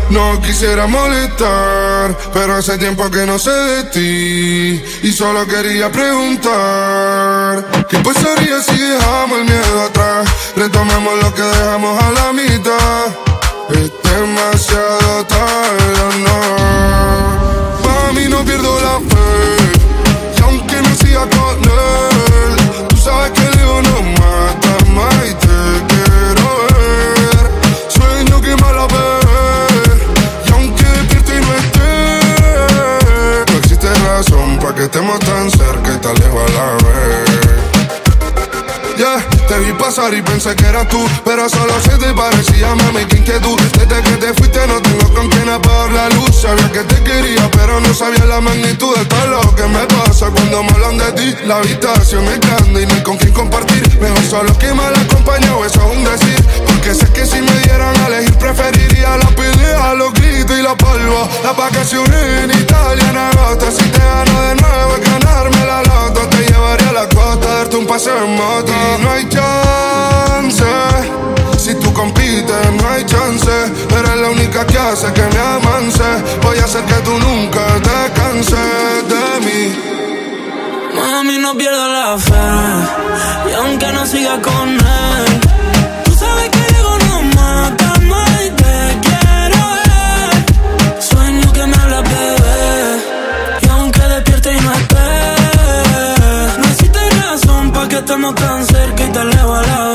No quisiera molestar, pero hace tiempo que no sé de ti y solo quería preguntar: ¿qué pasaría si dejamos el miedo atrás? Retomamos lo que dejamos a la mitad. Es demasiado tarde, no. Pa' mí no pierdo la fe, y aunque no siga con él, tú sabes que el ego no mata más y te quiero ver. Sueño que me la ve, y aunque despierto y no esté, no existe razón pa' que estemos tan cerca y tan lejos a la vez. Yeah, te vi pasar y pensé que eras tú, pero solo se te parecía, mami, qué inquietud. Desde que te fuiste no tengo con quién apagar la luz. Sabía que te quería, pero no sabía la magnitud de todo lo que me pasa cuando me hablan de ti. La habitación es grande y no hay con quién compartir. Mejor solo que mal acompañado, eso es un decir. Porque sé que si me dieran a elegir preferiría la pelea, los gritos y la polvo. Las vacaciones en Italia en agosto. Si te gano de nuevo es ganarme la loto. Te llevaría a la costa, darte un paseo en moto. Y no hay chance, si tú compites no hay chance. Eres la única que hace que me avance. Voy a hacer que tú nunca te canses de mí. Mami, no pierdo la fe, y aunque no siga con él, tú sabes que el ego no mata más y te quiero ver. Sueño que me hablas, bebé, y aunque despierte y no esté, no existe razón pa' que estemos tan cerca y tan lejos a la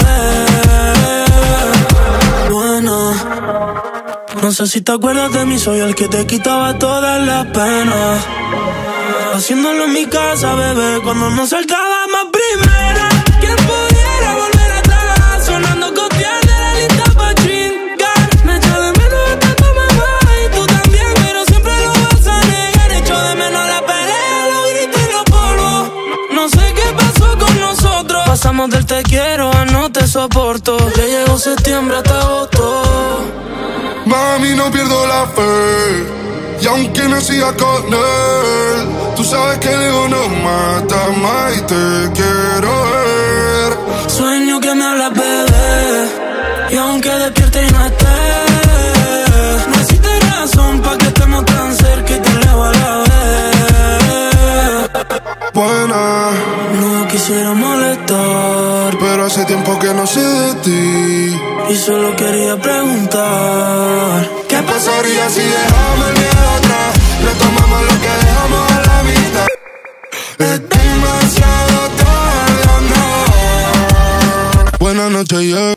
vez. Bueno, no sé si te acuerdas de mí, soy el que te quitaba todas las penas. Haciéndolo en mi casa, bebé, cuando nos saltábamos primera. ¿Quién pudiera volver atrás? Sonando copiar de la lista pa' chingar. Me echo de menos hasta tu mamá y tú también, pero siempre lo vas a negar. Echo de menos la pelea, los gritos y los polvos. No sé qué pasó con nosotros. Pasamos del te quiero a no te soporto. Ya llegó septiembre hasta agosto. Mami, no pierdo la fe, y aunque no siga con él, tú sabes que el ego no mata más y te quiero ver. Sueño que me hablas, bebé, y aunque despierte y no esté, no existe razón pa' que estemos tan cerca y tan lejos a la vez. Buena, no quisiera molestar, pero hace tiempo que no sé de ti y solo quería preguntar: ¿qué pasaría si dejamos el miedo atrás? Retomamos lo que dejamos a la mitad. Es demasiado tarde, no. Buenas noches, yeah.